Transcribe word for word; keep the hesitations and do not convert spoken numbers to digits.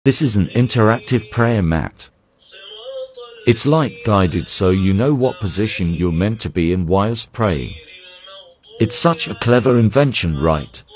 This is an interactive prayer mat. It's light guided so you know what position you're meant to be in whilst praying. It's such a clever invention, right?